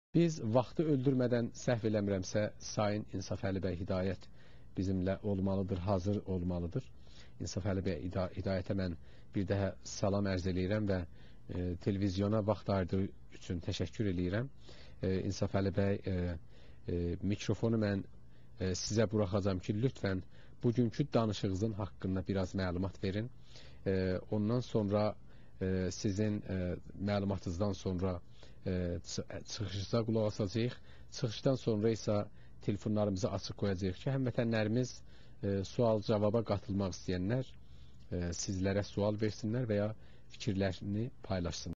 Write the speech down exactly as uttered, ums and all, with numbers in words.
Biz vaxtı öldürmədən səhv eləmirəmsə, Sayın İnsaf Əli bəy Hidayət bizimlə olmalıdır, hazır olmalıdır. İnsaf Əli bəy Hidayətə mən bir daha salam ərz eləyirəm və e, televizyona vaxt ayırdığı üçün təşəkkür eləyirəm. E, İnsaf Əli bəy, e, e, mikrofonu mən e, sizə buraxacam ki, lütfən bugünkü danışığınızın haqqında biraz məlumat verin. E, ondan sonra e, sizin e, məlumatınızdan sonra e, çıxışınıza qulaq asacağıq. Çıxışdan sonra isə telefonlarımızı açıq qoyacağıq ki, həmvətənlərimiz e, sual-cavaba qatılmaq istəyənlər e, sizlərə sual versinlər və ya fikirlərini paylaşsınlar.